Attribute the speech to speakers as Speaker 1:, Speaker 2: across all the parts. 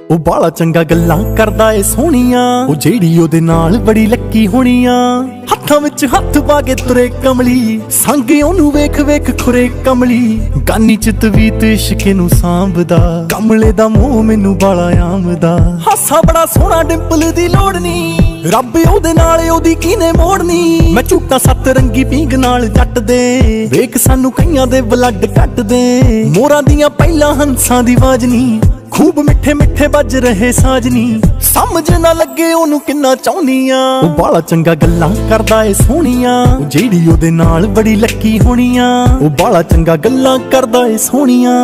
Speaker 1: ਉਹ ਬਾਲਾ ਚੰਗਾ ਗੱਲਾਂ ਕਰਦਾ ਏ ਸੋਹਣੀਆਂ, ਉਹ ਜਿਹੜੀ ਉਹਦੇ ਨਾਲ ਬੜੀ ਲੱਕੀ ਹੋਣੀਆਂ। ਹੱਥਾਂ ਵਿੱਚ ਹੱਥ ਪਾ ਕੇ ਤੁਰੇ ਕਮਲੀ, ਸੰਗ ਉਹਨੂੰ ਵੇਖ ਵੇਖ ਖੁਰੇ ਕਮਲੀ। ਗਾਨੀ ਚ ਤਵੀਤ ਇਸ਼ਕੇ ਨੂੰ ਸਾਂਭਦਾ, ਕਮਲੇ ਦਾ ਮੋਹ ਮੈਨੂੰ ਬਾਲਾ ਆਮਦਾ। ਹਾਸਾ ਬੜਾ ਸੋਹਣਾ ਡਿੰਪਲ ਦੀ ਲੋੜ ਨੀ, ਰੱਬ ਉਹਦੇ ਨਾਲ ਉਹਦੀ ਕਿਨੇ ਮੋੜਨੀ। ਮੈਂ ਝੂਟਾ ਸੱਤ ਰੰਗੀ ਪੀਂਗ ਨਾਲ ਜੱਟ ਦੇ, ਵੇਖ ਸਾਨੂੰ ਕਈਆਂ ਦੇ ਬਲੱਡ ਕੱਟਦੇ। ਮੋਰਾਂ ਦੀਆਂ ਪਹਿਲਾਂ ਹੰਸਾਂ ਦੀ ਆਵਾਜ਼ ਨੀ, ਖੂਬ ਮਿੱਠੇ ਮਿੱਠੇ ਵੱਜ ਰਹੇ ਸਾਜਨੀ। ਸਮਝ ਨਾ ਲੱਗੇ ਉਹਨੂੰ ਕਿੰਨਾ ਚਾਹੁੰਨੀਆਂ, ਉਹ ਬਾਲਾ ਚੰਗਾ ਗੱਲਾਂ ਕਰਦਾ ਏ ਸੋਹਣੀਆਂ, ਉਹ ਜਿਹੜੀ ਉਹਦੇ ਨਾਲ ਬੜੀ ਲੱਕੀ ਹੋਣੀਆਂ। ਉਹ ਬਾਲਾ ਚੰਗਾ ਗੱਲਾਂ ਕਰਦਾ ਏ ਸੋਹਣੀਆਂ।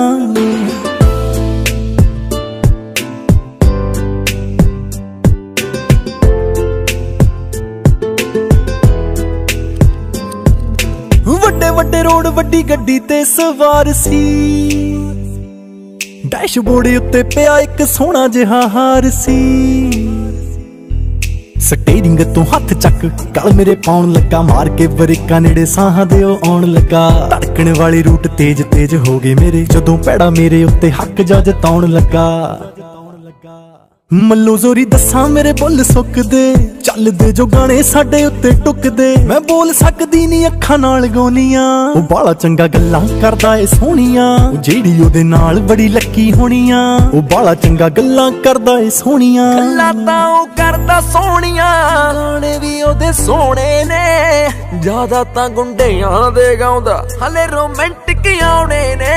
Speaker 1: ਵੱਡੇ ਵੱਡੇ ਰੋਡ ਵੱਡੀ ਗੱਡੀ ਤੇ ਸਵਾਰ ਸੀ, ਡੈਸ਼ਬੋਰਡ ਉੱਤੇ ਪਿਆ ਇੱਕ ਸੋਹਣਾ ਜਿਹਾ ਹਾਰ ਸੀ। ਸਟੀਅਰਿੰਗ ਤੋਂ ਹੱਥ ਚੱਕ ਗਲ ਮੇਰੇ ਪਾਉਣ ਲੱਗਾ, ਮਾਰ ਕੇ ਬ੍ਰੇਕਾਂ ਨੇੜੇ ਸਾਹਾਂ ਦੇ ਉਹ ਆਉਣ ਲੱਗਾ। ਧੜਕਣ ਵਾਲੇ ਰੂਟ ਤੇਜ਼ ਤੇਜ਼ ਹੋ ਗਏ ਮੇਰੇ, ਜਦੋਂ ਪੈੜਾ ਮੇਰੇ ਉੱਤੇ ਹੱਕ ਜਾ ਜਤਾਉਣ ਲੱਗਾ। ਮੱਲੋ ਜ਼ੋਰੀ ਦੱਸਾਂ ਮੇਰੇ ਬੁੱਲ ਸੁੱਕਦੇ, ਚੱਲਦੇ ਜੋ ਗਾਣੇ ਸਾਡੇ ਉੱਤੇ ਟੁੱਕਦੇ। ਮੈਂ ਬੋਲ ਸਕਦੀ ਨੀ ਅੱਖਾਂ ਨਾਲ ਗਾਉਣੀਆਂ, ਉਹ ਬਾਲਾ ਚੰਗਾ ਗੱਲਾਂ ਕਰਦਾ ਏ ਸੋਹਣੀਆਂ, ਉਹ ਜਿਹੜੀ ਉਹਦੇ ਨਾਲ ਬੜੀ ਲੱਕੀ ਹੋਣੀਆਂ। ਉਹ ਬਾਲਾ ਚੰਗਾ ਗੱਲਾਂ ਕਰਦਾ ਏ ਸੋਹਣੀਆਂ।
Speaker 2: ਗੱਲਾਂ ਤਾਂ ਉਹ ਕਰਦਾ ਸੋਹਣੀਆਂ, ਗਾਣੇ ਵੀ ਉਹਦੇ ਸੋਹਣੇ ਨੇ। ਜ਼ਿਆਦਾ ਤਾਂ ਗੁੰਡਿਆਂ ਦੇ ਗਾਉਂਦਾ, ਹਲੇ ਰੋਮਾਂਟਿਕ ਆਉਣੇ ਨੇ।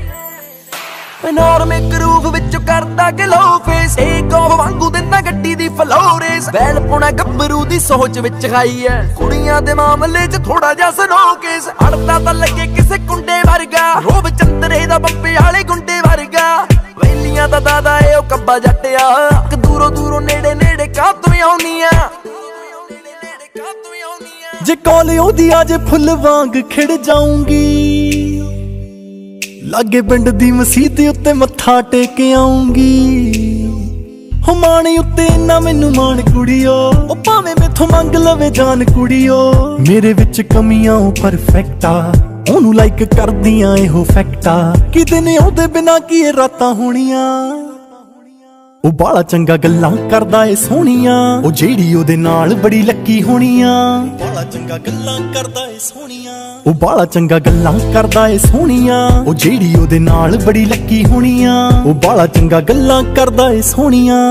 Speaker 2: ਨੋਰਮਿਕ ਰੂਪ ਵਿੱਚ ਕਰਦਾ ਗਲੋ ਫੇਸ, ਟੇਕ ਆਫ ਵਾਂਗੂ ਦਿੰਦਾ ਗੱਡੀ ਦੀ ਫਲੋਰੇਸ। ਵੈਲ ਪੁਣਾ ਗੱਭਰੂ ਦੀ ਸੋਚ ਵਿੱਚ ਖਾਈ ਐ, ਕੁੜੀਆਂ ਦੇ ਮਾਮਲੇ 'ਚ ਥੋੜਾ ਜਿਹਾ ਸਨੋ ਕੇਸ। ਅੜਦਾ ਤਾਂ ਲੱਗੇ ਕਿਸੇ ਕੁੰਡੇ ਵਰਗਾ, ਰੋਬ ਚੰਦਰੇ ਦਾ ਬੰਬੇ ਵਾਲੇ ਗੁੰਡੇ ਵਰਗਾ। ਵੈਲੀਆਂ ਦਾ ਦਾਦਾ ਏ ਉਹ ਕੱਬਾ ਜੱਟਿਆ, ਦੂਰੋਂ ਦੂਰੋਂ ਨੇੜੇ ਨੇੜੇ ਕਾਤੋਂ ਆਉਣੀਆਂ।
Speaker 1: ਜੇ ਕਾਲ ਉਹਦੀ ਅੱਜ ਫੁੱਲ ਵਾਂਗ ਖਿੜ ਜਾਊਂਗੀ, ਲਾਗੇ ਪਿੰਡ ਦੀ ਮਸੀਤ ਉੱਤੇ ਮੱਥਾ ਟੇਕ ਆਉਂਗੀ। ਹੋ ਮਾਣੇ ਉੱਤੇ ਇੰਨਾ ਮੈਨੂੰ ਮਾਣ ਕੁੜੀਓ, ਉਹ ਭਾਵੇਂ ਮੈਥੋਂ ਮੰਗ ਲਵੇ ਜਾਨ ਕੁੜੀਓ। ਮੇਰੇ ਵਿੱਚ ਕਮੀਆਂ ਉਹ ਪਰਫੈਕਟ ਆ, ਉਹਨੂੰ ਲਾਈਕ ਕਰਦੀਆਂ ਇਹੋ ਫੈਕਟਾ। ਕਿਤੇ ਨੇ ਉਹਦੇ ਬਿਨਾ ਕੀ ਇਹ ਰਾਤਾਂ ਹੋਣੀਆਂ, ਉਹ ਬਾਲਾ ਚੰਗਾ ਗੱਲਾਂ ਕਰਦਾ ਏ ਸੋਹਣੀਆਂ, ਉਹ ਜਿਹੜੀ ਉਹਦੇ ਨਾਲ ਬੜੀ ਲੱਕੀ ਹੋਣੀਆਂ। ਬਾਲਾ ਚੰਗਾ ਗੱਲਾਂ ਕਰਦਾ ਏ ਸੋਹਣੀਆਂ, ਉਹ ਬਾਲਾ ਚੰਗਾ ਗੱਲਾਂ ਕਰਦਾ ਏ ਸੋਹਣੀਆਂ, ਉਹ ਜਿਹੜੀ ਉਹਦੇ ਨਾਲ ਬੜੀ ਲੱਕੀ ਹੋਣੀਆਂ। ਉਹ ਬਾਲਾ ਚੰਗਾ ਗੱਲਾਂ ਕਰਦਾ ਏ ਸੋਹਣੀਆਂ।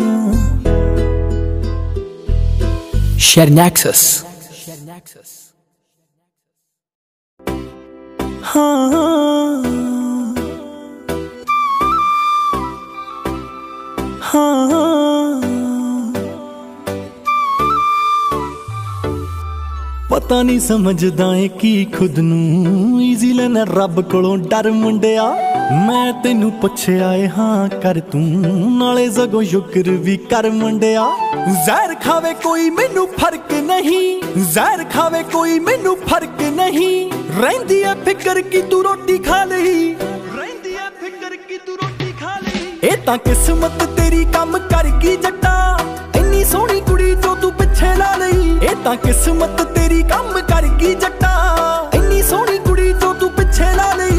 Speaker 2: ਸ਼ਰਨੈਕਸਸ
Speaker 1: ਪਤਾ ਨਹੀਂ ਸਮਝਦਾ ਏ ਕੀ ਖੁਦ ਨੂੰ, ਈਜ਼ੀ ਲੈਣਾ ਰੱਬ ਕੋਲੋਂ ਡਰ ਮੁੰਡਿਆ। ਮੈਂ ਤੈਨੂੰ ਪੁੱਛਿਆ ਏ ਹਾਂ ਕਰ ਤੂੰ, ਨਾਲੇ ਸਗੋਂ ਸ਼ੁਕਰ ਵੀ ਕਰ ਮੁੰਡਿਆ। ਜ਼ਹਿਰ ਖਾਵੇ ਕੋਈ ਮੈਨੂੰ ਫਰਕ ਨਹੀਂ, ਜ਼ਹਿਰ ਖਾਵੇ ਕੋਈ ਮੈਨੂੰ ਫਰਕ ਨਹੀਂ। ਰਹਿੰਦੀ ਐ ਫਿਕਰ ਕੀ ਤੂੰ ਰੋਟੀ ਖਾ ਲਈ, ਰਹਿੰਦੀ ਐ ਫਿਕਰ ਕੀ ਤੂੰ ਰੋਟੀ ਖਾ ਲਈ। ਇਹ ਤਾਂ ਕਿਸਮਤ ਤੇਰੀ ਕੰਮ ਕਰ ਗਈ ਜੱਟਾ, ਇੰਨੀ ਸੋਹਣੀ ਕੁੜੀ ਜੋ ਤੂੰ ਪਿੱਛੇ ਲਾ ਲਈ। ਇਹ ਤਾਂ ਕਿਸਮਤ ਤੇਰੀ ਕੰਮ ਕਰ ਗਈ ਜੱਟਾ, ਇੰਨੀ ਸੋਹਣੀ ਕੁੜੀ ਜੋ ਤੂੰ ਪਿੱਛੇ ਲਾ ਲਈ।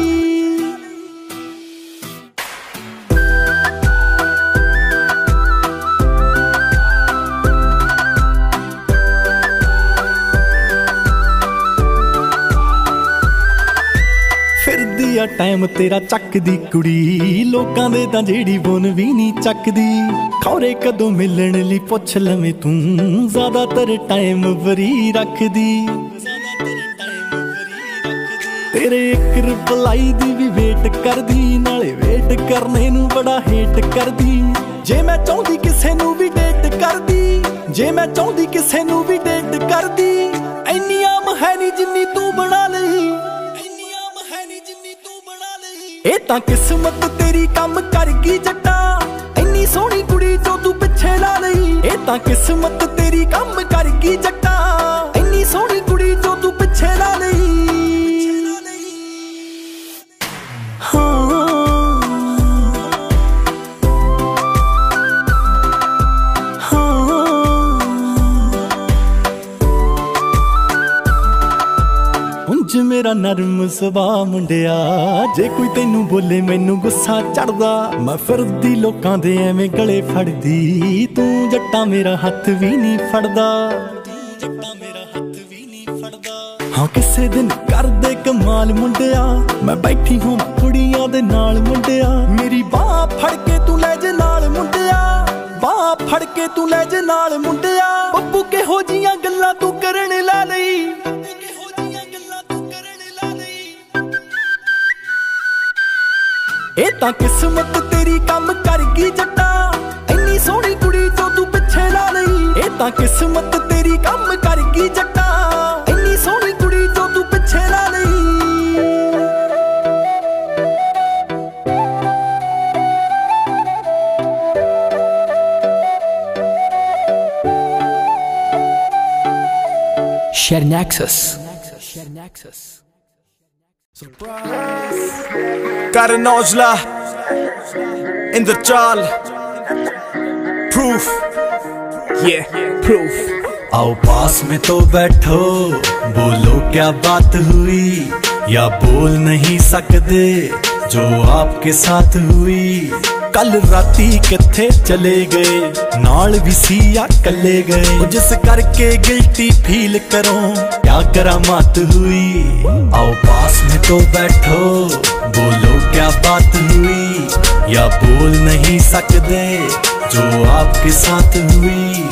Speaker 1: ਫਿਰਦੀ ਆ ਟਾਈਮ ਤੇਰਾ ਚੱਕਦੀ ਕੁੜੀ, ਲੋਕਾਂ ਦੇ ਤਾਂ ਜਿਹੜੀ ਬੁਨ ਵੀ ਨਹੀਂ ਚੱਕਦੀ। ਖੌਰੇ ਕਦੋਂ ਮਿਲਣ ਲਈ ਪੁੱਛ ਲਵੇਂ ਤੂੰ, ਜ਼ਿਆਦਾਤਰ ਟਾਈਮ ਵਰੀ ਰੱਖਦੀ। ਤੇਰੇ ਇੱਕ ਰਿਪਲਾਈ ਦੀ ਵੀ ਵੇਟ ਕਰਦੀ, ਨਾਲੇ ਵੇਟ ਕਰਨੇ ਨੂੰ ਬੜਾ ਹੇਟ ਕਰਦੀ। ਜੇ ਮੈਂ ਚਾਹੁੰਦੀ ਕਿਸੇ ਨੂੰ ਵੀ ਡੇਟ ਕਰਦੀ, ਜੇ ਮੈਂ ਚਾਹੁੰਦੀ ਕਿਸੇ ਨੂੰ ਵੀ ਡੇਟ ਕਰਦੀ। ਇੰਨੀ ਆਮ ਹੈ ਨੀ ਜਿੰਨੀ ਤੂੰ ਬਣਾ ਲਈ, ਇਹ ਤਾਂ ਕਿਸਮਤ ਤੇਰੀ ਕੰਮ ਕਰ ਗਈ ਜੱਟਾ, ਇੰਨੀ ਸੋਹਣੀ ਕੁੜੀ ਜੋ ਤੂੰ ਪਿੱਛੇ ਲਾ ਲਈ। ਇਹ ਤਾਂ ਕਿਸਮਤ ਤੇਰੀ ਕੰਮ ਕਰ ਗਈ ਜੱਟਾ, ਇੰਨੀ ਸੋਹਣੀ ਕੁੜੀ ਜੋ ਤੂੰ ਪਿੱਛੇ ਲਾ ਲਈ। ਉਂਝ ਮੇਰਾ ਨਰਮ ਸੁਭਾਅ ਮੁੰਡਿਆ, ਜੇ ਕੋਈ ਤੈਨੂੰ ਬੋਲੇ ਮੈਨੂੰ ਗੁੱਸਾ ਚੜਦਾ। ਮੈਂ ਫਿਰਦੀ ਲੋਕਾਂ ਦੇ ਐਵੇਂ ਗਲੇ ਫੜਦੀ, ਤੂੰ ਜੱਟਾਂ ਮੇਰਾ ਹੱਥ ਵੀ ਨਹੀਂ ਫੜਦਾ। हाँ किसे दिन कर दे कमाल मुंडिया, मैं बैठी हूँ कुड़ियां दे नाल मुंडिया। मेरी बाह फड़ के तू ले जे नाल मुंडिया, बाह फड़ के तू ले जे नाल मुंडिया। पप्पू किहो जियां गल्लां तू करन ला लई, ए तां किस्मत तेरी कम कर गई जट्टा, इन्नी सोहनी कुड़ी तो तू पिछे ला लई। ए तां किस्मत तेरी कम कर गई जट्टा, इन्नी सोहनी कुड़ी तो तू पिछे ला लई।
Speaker 2: Shernaxus.
Speaker 3: Karan Aujla in the chal. Proof. Yeah, proof.
Speaker 1: आओ पास में तो बैठो, बोलो क्या बात हुई, या बोल नहीं सकते जो आपके साथ हुई। कल राती किथे चले गए, नाल भी सी या कले गए। जिस करके गिल्टी फील करो, क्या करामात हुई। आओ पास में तो बैठो, बोलो क्या बात हुई, या बोल नहीं सकते जो आपके साथ हुई।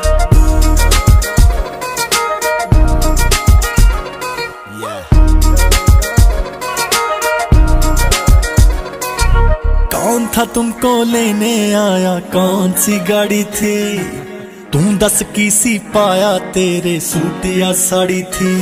Speaker 1: कौन था तुमको लेने आया, कौन सी गाड़ी थी, तुम दस की सी पाया, तेरे सूट या साड़ी थी।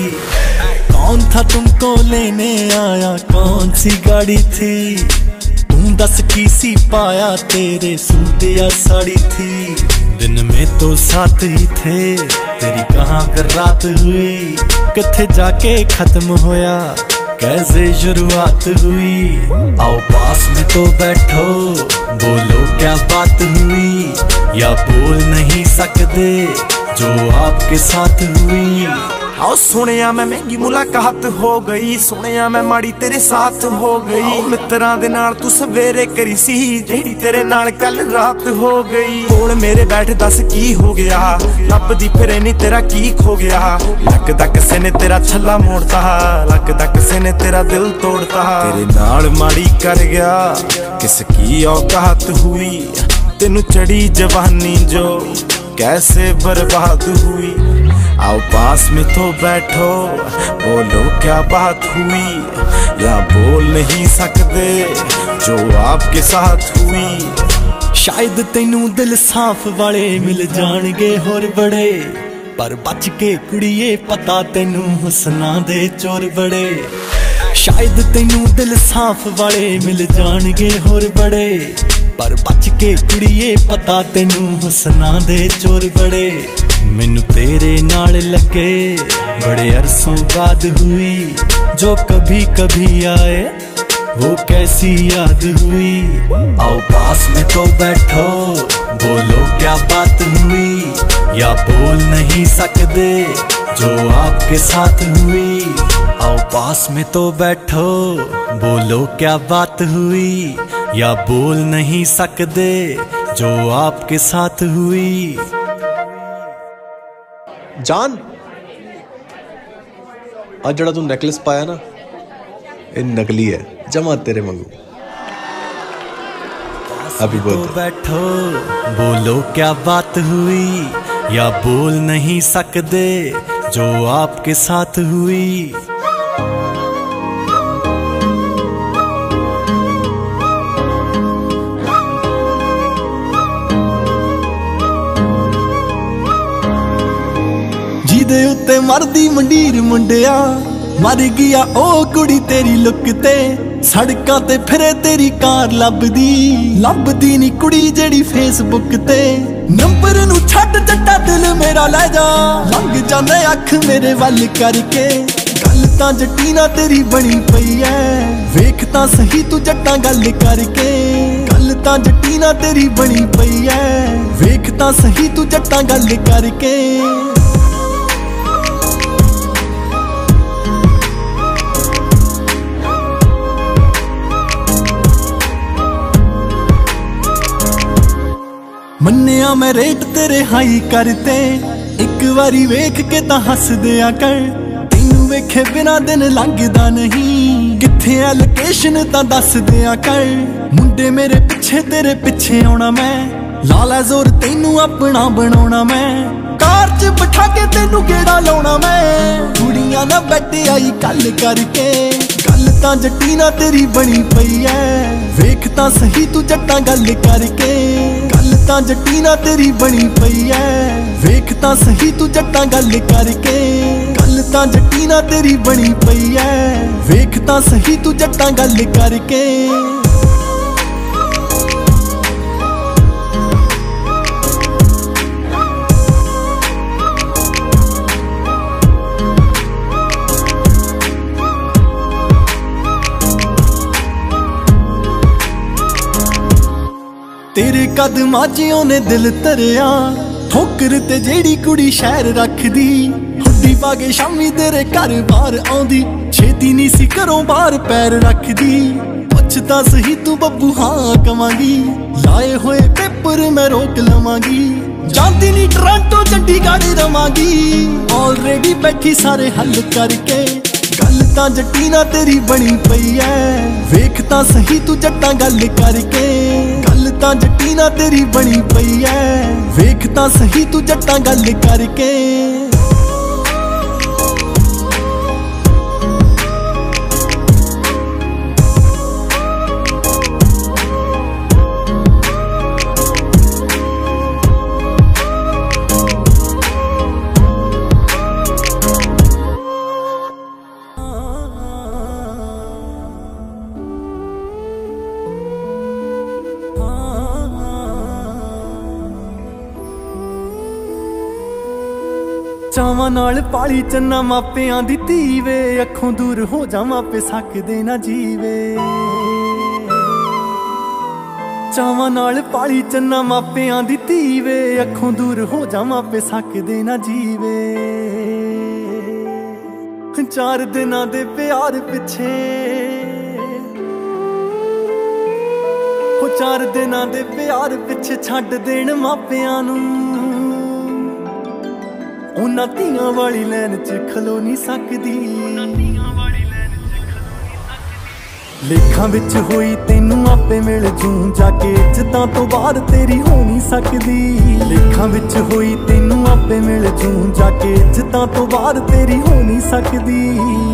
Speaker 1: कौन था तुमको लेने आया, कौन सी गाड़ी थी, तुम दस की सी पाया, तेरे सूट या साड़ी थी। दिन में तो साथ ही थे, तेरी कहाँ फिर रात हुई, किथे जाके खत्म होया, कैसे शुरुआत हुई। आओ पास में तो बैठो, बोलो क्या बात हुई, या बोल नहीं सकते जो आपके साथ हुई।
Speaker 3: आओ सुनिया मैं महंगी मुलाकात हो गई, सुनिया मैं माड़ी तेरे साथ हो गई। मित्रां दे नाल तू सवेरे करी सी, जेड़ी तेरे नाल कल रात हो गई। कोल मेरे बैठ दस की हो गया, लभदी फिरे नी तेरा की खो गया। लगदा किसे ने तेरा छल्ला मोड़ता, लगदा किसे ने तेरा दिल तोड़ता। तेरे नाल माड़ी कर गया, किसकी औकात हुई, तेनू चढ़ी जवानी जो कैसे बर्बाद हुई। आओ पास में तो बैठो, बोलो क्या बात हुई, या बोल नहीं सकते जो आपके साथ हुई।
Speaker 1: शायद तेनू दिल साफ वाले मिल जाणगे होर बड़े, पर बच के कुड़िए पता तेनू हुस्ना दे चोर बड़े। शायद तेनू दिल साफ वाले मिल जाणगे होर बड़े, पर बच के कुड़िए पता तेनू हुस्ना दे चोर बड़े। मैनू तेरे नाल लगे बड़े अरसों बाद हुई, जो कभी कभी आए वो कैसी याद हुई। आओ पास में तो बैठो, बोलो क्या बात हुई, या बोल नहीं सकते जो आपके साथ हुई। आओ पास में तो बैठो, बोलो क्या बात हुई, या बोल नहीं सकते जो आपके साथ हुई।
Speaker 4: जान आज जड़ा तू नेकलेस पाया ना, ये नकली है, जमा तेरे मंगू। Happy birthday.
Speaker 1: बैठो, बोलो क्या बात हुई, या बोल नहीं सकते जो आपके साथ हुई। ਜਿਹਦੇ ਉੱਤੇ ਮਰਦੀ ਮੰਡੀਰ ਮੁੰਡਿਆ, ਮਰ ਗਿਆ ਉਹ ਕੁੜੀ ਤੇਰੀ ਲੁੱਕ ਤੇ। ਸੜਕਾਂ ਤੇ ਫਿਰੇ ਤੇਰੀ ਕਾਰ ਲੱਭਦੀ ਨੀ ਕੁੜੀ ਜਿਹੜੀ ਫੇਸਬੁੱਕ ਤੇ। ਨੰਬਰ ਨੂੰ ਛੱਡ ਜੱਟਾ ਦਿਲ ਮੇਰਾ ਲੈ ਜਾ, ਲੰਘ ਜਾਂਦੇ ਅੱਖ ਮੇਰੇ ਵੱਲ ਕਰਕੇ। ਗੱਲ ਤਾਂ ਜੱਟੀ ਨਾਲ ਤੇਰੀ ਬਣੀ ਪਈ ਐ, ਵੇਖ ਤਾਂ ਸਹੀ ਤੂੰ ਜੱਟਾਂ ਗੱਲ ਕਰਕੇ। ਗੱਲ ਤਾਂ ਜੱਟੀ ਨਾਲ ਤੇਰੀ ਬਣੀ ਪਈ ਐ, ਵੇਖ ਤਾਂ ਸਹੀ ਤੂੰ ਜੱਟਾਂ ਗੱਲ ਕਰਕੇ। दिना मैं रेट तेरे हाई करते, एक बारी वेख के तां हस दिया कर। तैनू वेखे बिना दिन लंघदा नहीं, किथे है लोकेशन तां दस दिया कर। मुंडे मेरे पिछे तेरे पिछे आउणा मैं, ला लै जोर तैनू अपना बनाउणा मैं। कार च बिठा के तैनू गेड़ा लाउणा मैं, कुड़ियां ना बैठ आई गल करके। गल तां जट्टी ना तेरी बनी पई ऐ, वेख तां सही तू जट्टां गल करके। गल तां जट्टी ना तेरी बनी पई ऐ, वेख तां सही तू जट्टां गल करके। गल तां जट्टी ना तेरी बनी पई ऐ, वेख तां सही तू जट्टां गल करके। तेरे कदमां च ओने दिल धरिया, ठोकर ते जेड़ी कुड़ी शहर रखदी। हुड्डी पा के शामी तेरे घर बार आउंदी, छेती नी सी घरों बाहर पैर रखदी। पुछदा सही तू बब्बू हाँ कवांगी, लाए होए पेपर मैं रोक लवांगी। जानदी नी टोरंटो चंडीगढ़ रवांगी, ऑलरेडी बैठी सारे हल करके। गल तां जट्टी ना तेरी बनी पई ऐ, वेख तां सही तू जट्टां गल करके। गल तां जट्टी ना तेरी बनी पई ऐ, वेख तां सही तू जट्टां गल करके। चावां नाल पाली चन्ना मापियां दी धी वे, अखों दूर हो जा मापे सकदे ना जीवे। चावां नाल पाली चन्ना मापियां दी धी वे, अखों दूर हो जा मापे सकदे ना जीवे। चार दिनां दे प्यार पिछे, हो चार दिनां दे प्यार पिछे छड्ड देण मापियां नूं। उन्हां धीआं वाली लैन च खलो नहीं सकदी, लेखां विच होई तैनू आपे मिल जूं जाके। इज्जतां तो बाहर तेरी हो नहीं सकदी, लेखां विच होई तैनू आपे मिल जूं जाके। इज्जतां तो बाहर तेरी हो नहीं सकदी।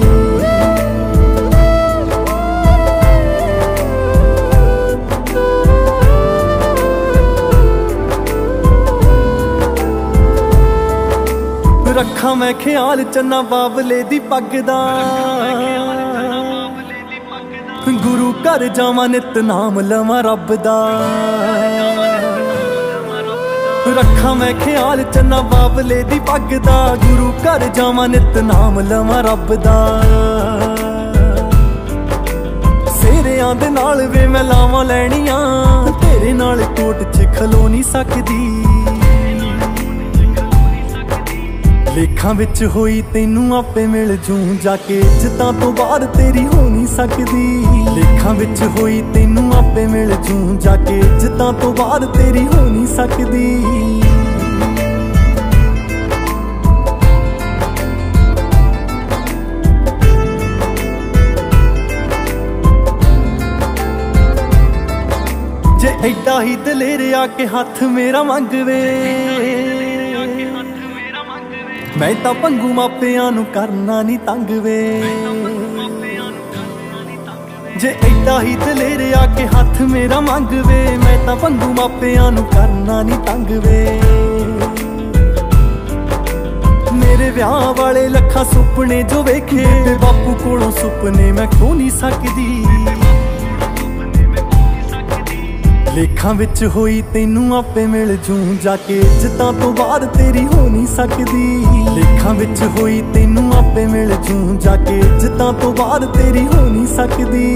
Speaker 1: रखा मैं ख्याल चन्ना बाबले दी पग दा, गुरु घर जावां नित नाम लवां रब दा। रखा मैं ख्याल चन्ना बाबले दी पग दा, गुरु घर जावां नित नाम लवां रब दा। सेरियां दे नाल वे मैं लावां लैणियां, तेरे नाल कोट च खलो नहीं सकदी। लेखां विच होई तैनू आपे मिल जूं जाके। इज्जतां तो बाहर तेरी हो नहीं सकदी, लेखां विच होई तैनू आपे मिल जूं जाके। इज्जतां तो बाहर तेरी हो नहीं सकदी। जे ऐडा ही दलेर आके हथ मेरा मंगवे, मैं तां पंगू मापियां नूं करना नहीं तंग वे। जे ऐडा ही दलेर आके हथ मेरा मंगवे, मैं तां पंगू मापियां नूं करना नहीं तंग वे। मेरे ब्याह वाले लखां सुपने जो वेखे, बापू कोलों सुपने मैं खो नहीं सकदी। लेखां विच होई तैनू आपे मिल जूं जाके। इज्जतां तो बाहर तेरी हो नहीं सकदी, लेखां विच होई तैनू आपे मिल जूं जाके। इज्जतां तो बाहर तेरी हो नहीं सकदी।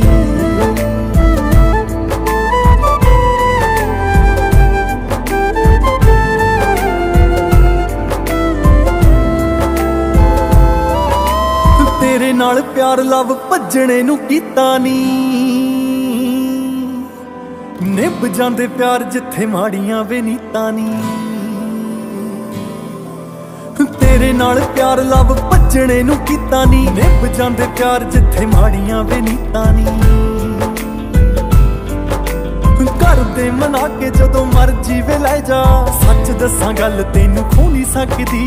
Speaker 1: तेरे नाल प्यार लव भज्जणे नूं कीता नी, ਨਿਭ ਜਾਂਦੇ ਪਿਆਰ ਜਿੱਥੇ ਮਾੜੀਆਂ ਵੇ ਨੀਤਾਂ ਨੀ तेरे नाल प्यार लव भजने नू कीता नी निभ जांदे प्यार जिथे माड़ियां वे नीतां नी कर दे मना के जदों मर्जी वे लै जा सच दसां गल तैनू खो नहीं सकदी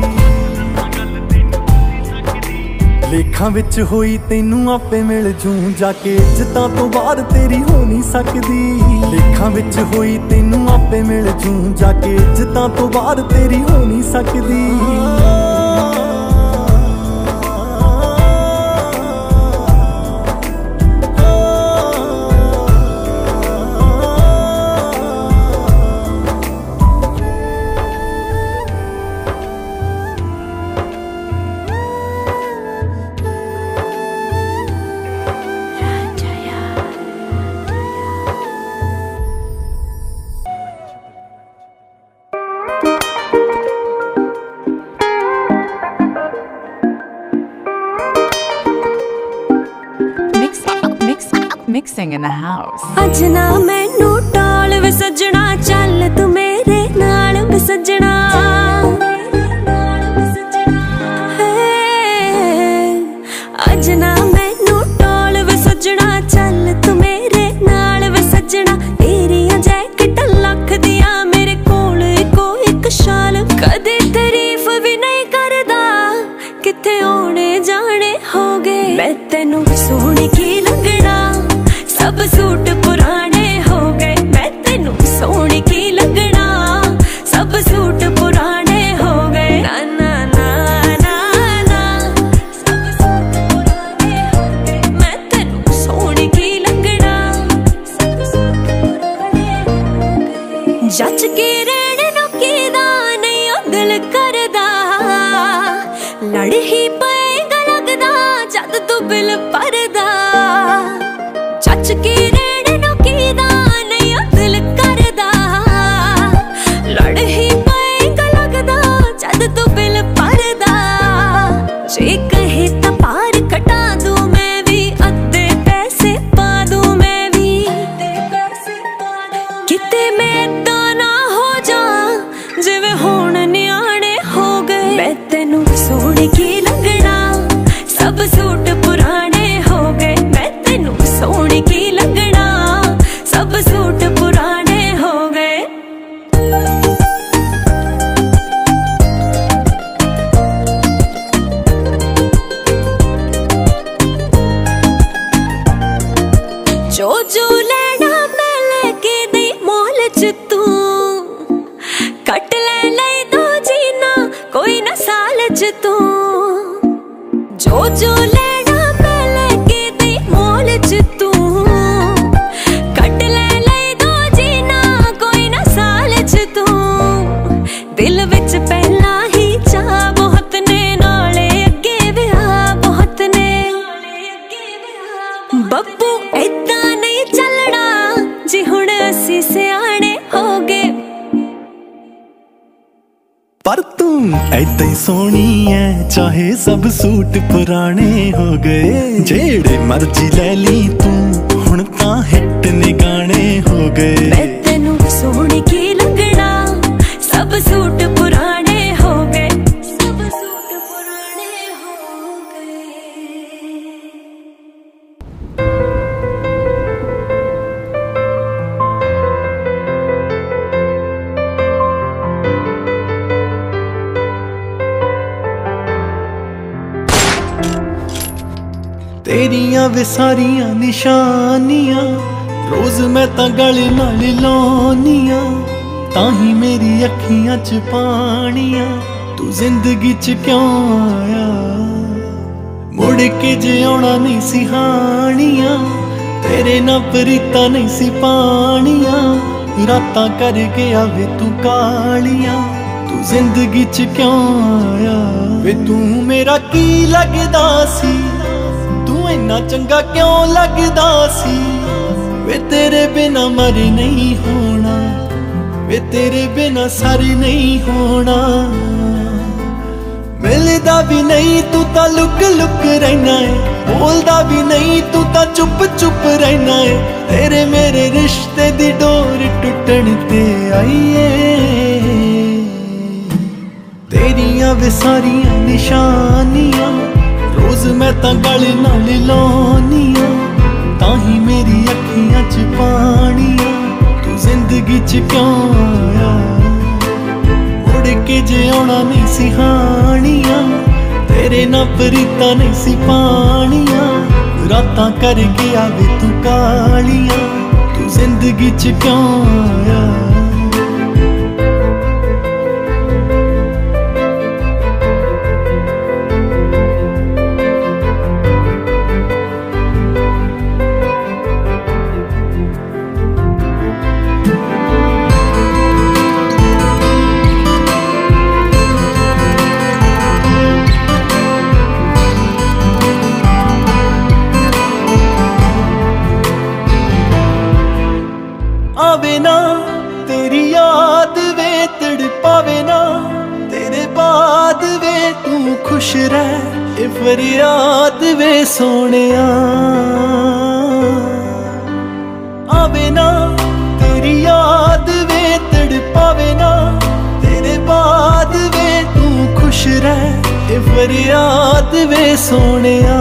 Speaker 1: लेखां विच होई तैनू आपे मिल जूं जाके इज्जतां तो बाहर तेरी हो नहीं सकदी लेखां विच होई तैनू आपे मिल जूं जाके इज्जतां तो बाहर तेरी हो नहीं सकदी
Speaker 5: Mixing in the house.
Speaker 6: अज ना मैनू टाल वे सजना चल तू मेरे नाल वे सजना अज ना मैनू टाल वे सजना चल तू मेरे नाल वे सजना तेरियां जैकेट लख दियां मेरे कोल इको एक शाल कदे तारीफ भी नहीं करदा किथे आने जाने हो गए मैं तैनू सोहनी की लगना सब सूट पुराने हो गए मैं तेनू सोहनी की लगना सब सूट पुराने हो गए ना ना ना ना ना सब सूट पुराने हो गए मैं तेनू सोहनी की लगना सब सूट पुराने हो गए जच के रहने नु कीदा नहीं ओ दिल करदा लड़ ही पएगा लगदा जद तू बिल भरदा सच के रहने नु कीदा नहीं ओ दिल करदा लड़ ही पएगा लगदा जद तू बिल भरदा जे कहे तां पार कटा दूं मैं भी अद्धे पैसे पा दूं मैं भी किते मैं इदां ना हो जा जिवें हुण नियाणे हो गए मैं तैनू सोहनी की लगना सब सूट पुराने हो गए मैं तैनू सोहनी की लगना सब सूट पुराने हो गए जो लेना मैं लेके दई मोल च तू कट ले लई दो जीना कोई ना साल च तू जो लेना मैं लेके दई मोल च तू कट ले लई दो जीना कोई ना साल च तू दिल विच पहला ही चाह बहुत ने नाले अगे विआह बहुत ने बब्बू ऐदा नहीं चलना जी हुण असी सियाणे हो गए
Speaker 1: पर तू ऐदा ही सोहनी है चाहे सब सूट पुराने हो गए जेड़े मर्जी ले ली तू हुण तां हिट ने गाने हो गए
Speaker 6: मैं तैनू सोहनी की लगना सब सूट पुराने हो गए सब सूट पुराने हो गए
Speaker 1: तेरियां वे सारियां निशानियां रोज मैं तां गले नाल लाउनियां ताही मेरी अखियां च पानियां तू जिंदगी च क्यों आया मुड़ के जे आउणा नहीं सी हानियां तेरे ना प्रीतां नहीं सी पानियां रातां कर गया वे तू कालियां तू जिंदगी च क्यों आया वे तू मेरा की लगदा सी इन्ना चंगा क्यों लगदा सी वे तेरे बिना मर नहीं होना वे तेरे बिना सर नहीं होना मिलदा भी नहीं तू तां लुक लुक रहना है बोलदा भी नहीं तू तां चुप चुप रहना है। तेरे मेरे रिश्ते दी डोर टुटण ते आई है। तेरियां वे सारियां निशानियां रोज मैं तां गल नाल लाउनियां, ताही मेरी अखियां च पानियां। तू जिंदगी च क्यों आया, मुड़ के जे आउणा नहीं सी हानियां। तेरे ना प्रीतां नहीं सी पानियां, रातां करके आवे तू कालियां। तू जिंदगी च क्यों आया। आवे ना तेरी याद वे तड़पावे ना तेरे बाद वे, तू खुश रह ए फरियाद वे सोनिया। आवे ना तेरी याद वे तड़पावे ना तेरे बाद वे, तू खुश रह ए फरियाद वे सोनिया।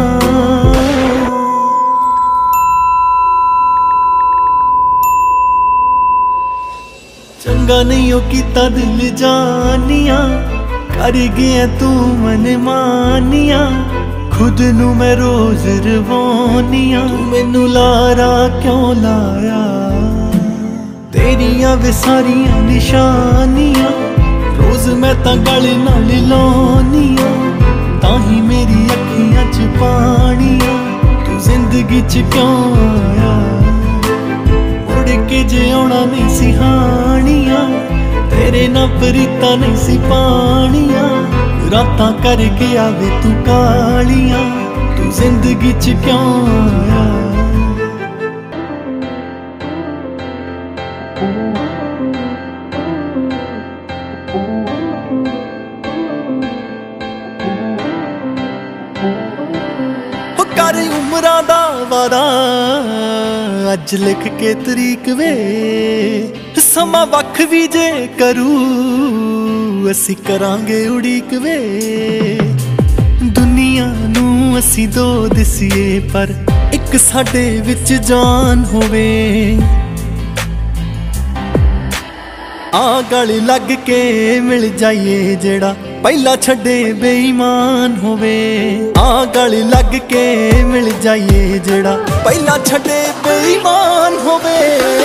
Speaker 1: चंगा नहीं हो कीता दिल जानिया, कर गया तू मन मानिया। खुद नू मैं रोज रवानिया, तू मैनू लारा क्यों लाया। तेरियां वे सारियां निशानियां रोज मैं तां गल नाल लाउनियां, ताही मेरी अखियां च पानियां। तू जिंदगी च क्यों आया, के जे आउणा नहीं सी हानियां। तेरे ना प्रीतां नहीं सी पानियां, रातां करके आवे तू कालियां। तू जिंदगी च क्यों आया। कर उमरां दा वादा अज लिख के तरीक वे, समा वख भी जे करू असी करांगे उड़ीक वे। दुनिया नू असी दो दिसीए पर एक साडे विच जान होवे। आ गल लग के मिल जाइए जेड़ा पहला छड़े बेईमान होवे। आ गल लग के मिल जाइए जेड़ा पहला छड़े बेईमान होवे।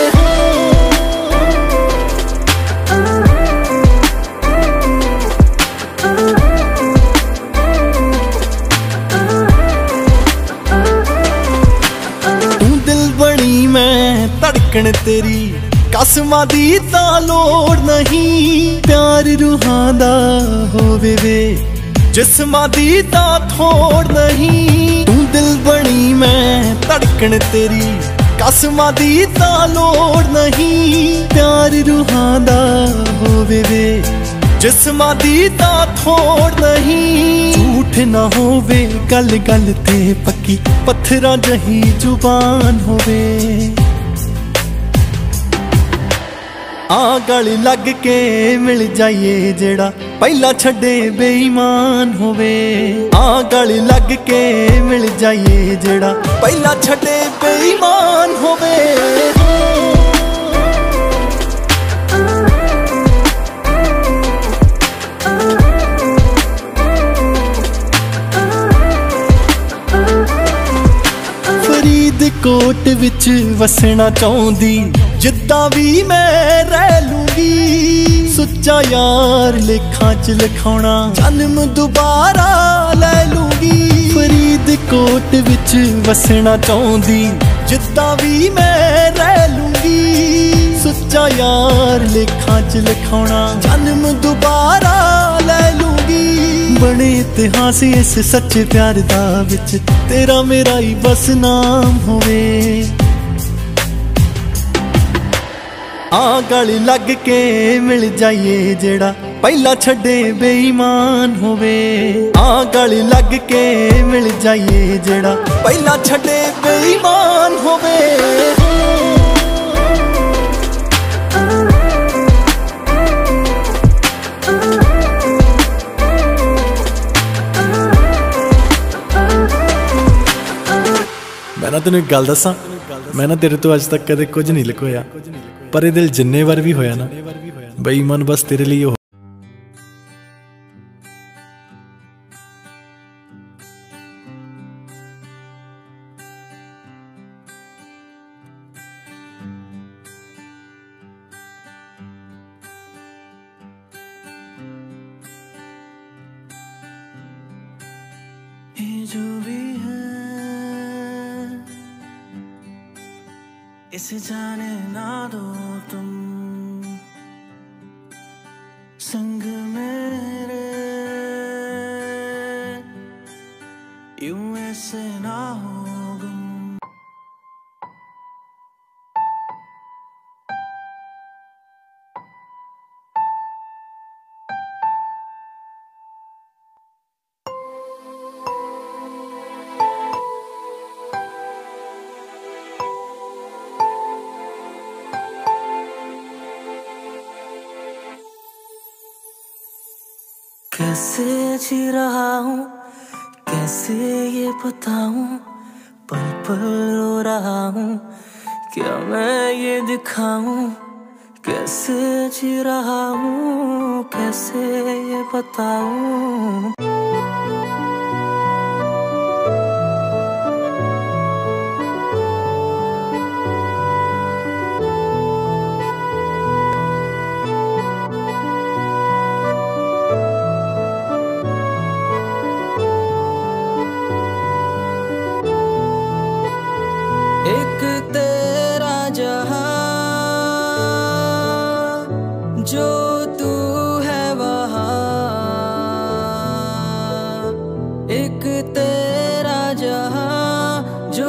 Speaker 1: तू दिल बनी मैं धड़कन तेरी, कसमां दी तां लोड़ नहीं। प्यार रूहां दा होवे वे, जिस्मां दी तां थोड़ नहीं। तू दिल बनी मैं धड़कन तेरी, कसमां दी तां लोड़ नहीं। प्यार रूहां दा होवे वे, जिस्मां दी तां थोड़ नहीं। झूठ ना होवे गल गल ते पक्की, पत्थरां जही जुबान होवे। आ गल लग के मिल जाइए जेड़ा पहला छड़े बेईमान होवे। आ गल लग के मिल जाइए जेड़ा पहला छड़े बेईमान होवे। फरीदकोट विच वसना चाहुंदी, जिद्दां भी मैं रह लूंगी। सुच्चा यार लेखां च लिखाउणा, जन्म दोबारा ले लूंगी। फरीदकोट विच वसना चाहुंदी, जिद्दां भी मैं रह लूंगी। सुच्चा यार लेखां च लिखाउणा, जन्म दोबारा ले लूंगी। बने इतिहास इस सच्चे प्यार दा विच, तेरा मेरा ही बस नाम होवे। आ गल लग के मिल जाइए जेड़ा ਪਹਿਲਾਂ ਛੱਡੇ ਬੇਈਮਾਨ ਹੋਵੇ ਆ ਗਲ ਲੱਗ ਕੇ ਮਿਲ ਜਾਈਏ ਜਿਹੜਾ ਪਹਿਲਾਂ ਛੱਡੇ ਬੇਈਮਾਨ ਹੋਵੇ मैं ना तेन एक गल दसा मैं ना तेरे तो अज तक कदे कुछ नहीं लुकोया पर ये दिल जिन्ने बार भी होया ना बेईमान बस तेरे लिए हो
Speaker 7: जो भी है इसे जाने ना दो तुम संग मेरे यूं ऐसे ना हो गुम कैसे जी रहा हूँ कैसे ये बताऊँ पल पल रो रहा हूँ क्या मैं ये दिखाऊँ कैसे जी रहा हूँ कैसे ये बताऊँ एक तेरा जहां जो तू है वहां एक तेरा जहां जो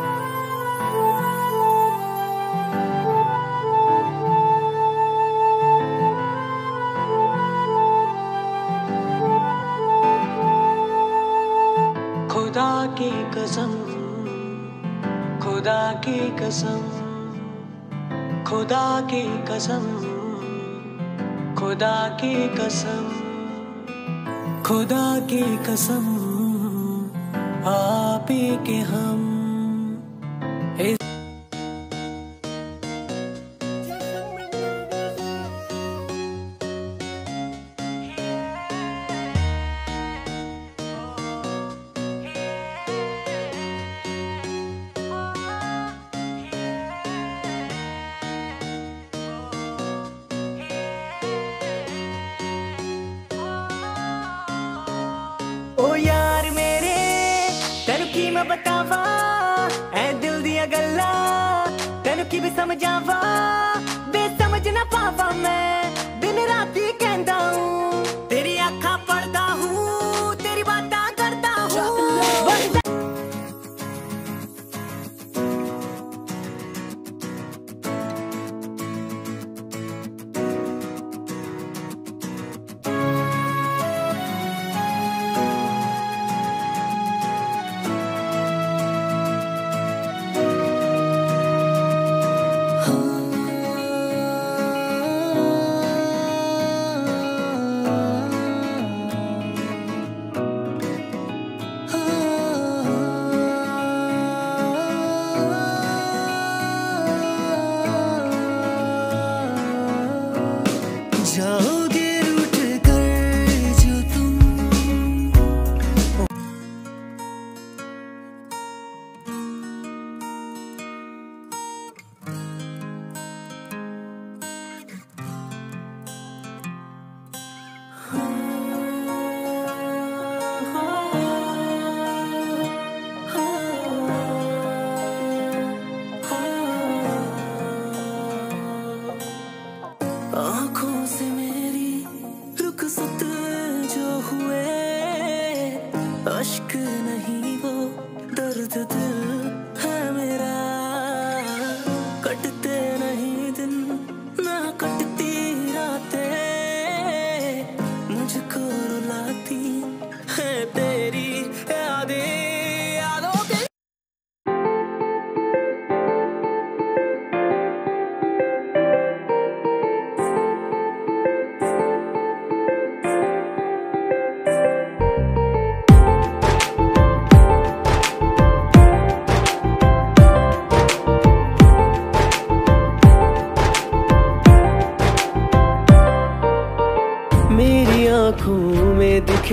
Speaker 7: खुदा की कसम खुदा की कसम खुदा की कसम खुदा की कसम खुदा की कसम आप ही के हम ओ यार मेरे तेनू की मैं बतावा ऐ दिल दिया गल्ला तेनू की भी समझावा बेसमझ ना पावा मैं दिन राती कहंदा हूँ तेरी आँखां पढ़दा हूँ तेरी बातां करदा हूँ जाओगे रूठ कर जो तुम आँखों से मेरी रुखसत जो हुए अश्क नहीं वो दर्द दिल है मेरा कटते नहीं दिन ना कटती रातें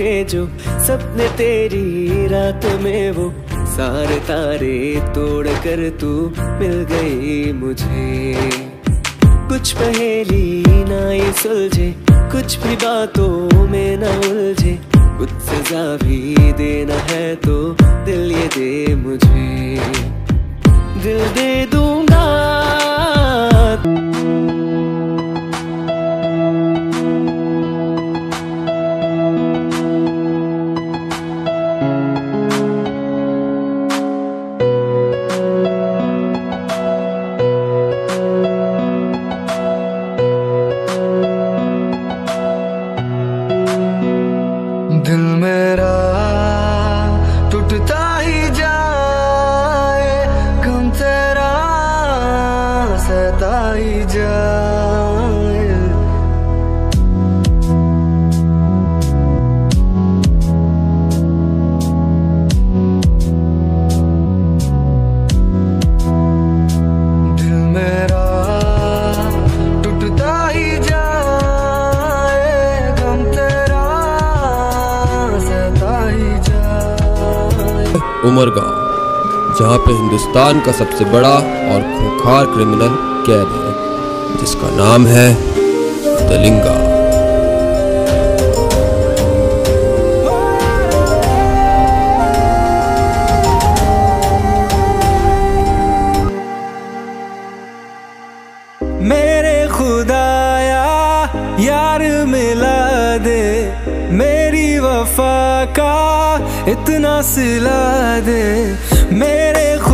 Speaker 8: देखे जो सपने तेरी रात में, वो सारे तारे तोड़ कर तू मिल गई मुझे। कुछ पहेली ना ये सुलझे, कुछ भी बातों में ना उलझे, कुछ सजा भी देना है तो दिल ये दे मुझे, दिल दे दूंगा।
Speaker 9: दिल मेरा टूटता ही जाए, गम तेरा सहता ही जाए। दिल मेरा टूटता ही जाए, गम तेरा
Speaker 10: उमरगांव, जहाँ पे हिंदुस्तान का सबसे बड़ा और खूंखार क्रिमिनल कैद है, जिसका नाम है दलिंगा।
Speaker 8: मेरे खुदाया यार मिला दे, मेरी वफा का इतना सिला दे। मेरे